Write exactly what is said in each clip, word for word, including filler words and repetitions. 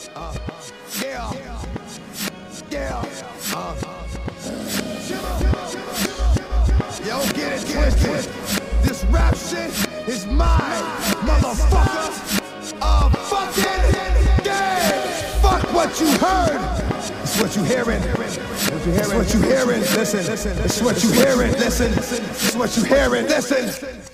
Uh, yeah, yeah. Uh. Yo, get it twisted. This rap shit is mine, motherfucker. Uh, fucking yeah. Fuck what you heard. It's what you hearing. It's what you hearing. Listen, it's what you hearing. Listen, it's what you hearing. Listen.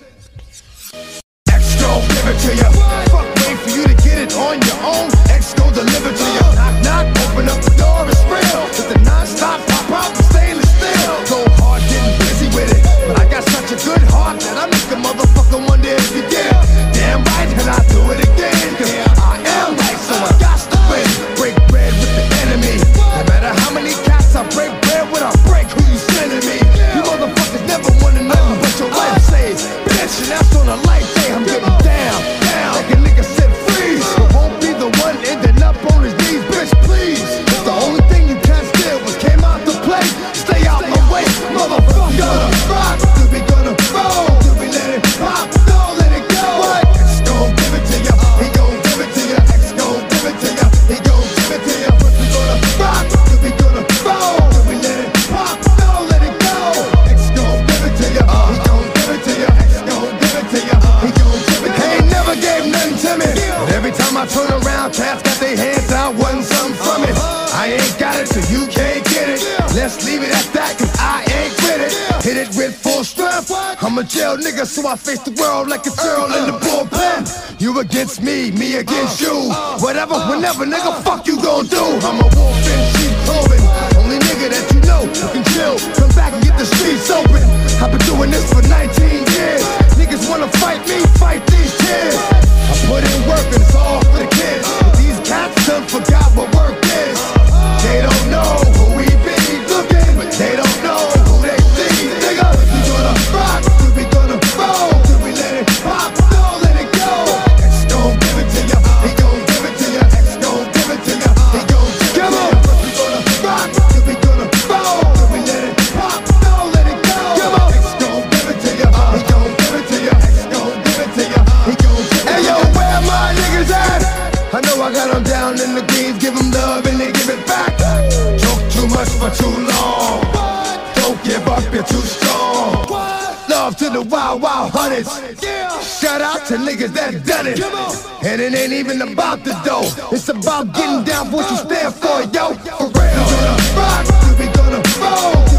X gon' give it to you. Fuck, wait for you to get it on your own. X gon' deliver to you. Knock, knock, open up the door, it's real. With the non-stop pop out and stainless steel. Go hard, getting busy with it. But I got such a good heart that I make a motherfucker wonder if you did. Damn right, and I do it again. Cause I am right, so I got to win. Break bread with the enemy. No matter how many cats I break bread with, I break who you sending me. You motherfuckers never wanted nothing but your life saved. Bitch, and that's on a light day. I'm getting down, down. Like a nigga said freeze. But won't be the one ending up on his knees, bitch, please. Cause the only thing you can't steal was came out to play. Stay out my way, motherfucker. Gonna rock, do we gonna roll? Do we let it pop? Don't let it go. What? X gon' give it to ya. He gon' give it to ya. X gon' give it to ya. He gon' give it to ya. What we gonna rock? Do we gonna roll? Do we let it pop? Don't let it go. X gon' give it to ya. He gon' give it to ya. X gon' give it to ya. He gon' give it to ya. He ain't never gave nothing to me. But every time I turn around, cats got their hands out, wanting something from it. I ain't got it, so you can't get it. Let's leave it at that, cause I ain't with it. Hit it with full strength. I'm a jail nigga, so I face the world like a girl in the bullpen. You against me, me against you. Whatever, whenever, nigga, fuck you gon' do. I'm a wolf in sheep clothing. Only nigga that you know who can chill. Come back and get the streets open. I've been doing this for nineteen years. Niggas wanna fight me, fight these kids. I put in work and it's all for the kids. But these cats done forgot what work is. They don't know who we be looking, but they don't know who they see. Nigga, we gonna rock, we gonna roll, do we let it pop? Don't let it go. X gon' give it to ya, he gon' give it to ya. X gon' give it to ya, he gon' give it to ya. We gonna rock, we gonna roll, do we let it pop? Don't let it go. X gon' give it to ya, he gon' give it to ya. X gon' give it to ya, he gon' give it to ya. Hey yo, where my niggas at? I know I got them down in the greens, give them love and they give it back. Joke too much for too long. Don't give up, you're too strong. Love to the wild, wild hundreds. Shout out to niggas that done it. And it ain't even about the dough. It's about getting down for what you stand for, yo. For real. We gonna rock, we gonna roll.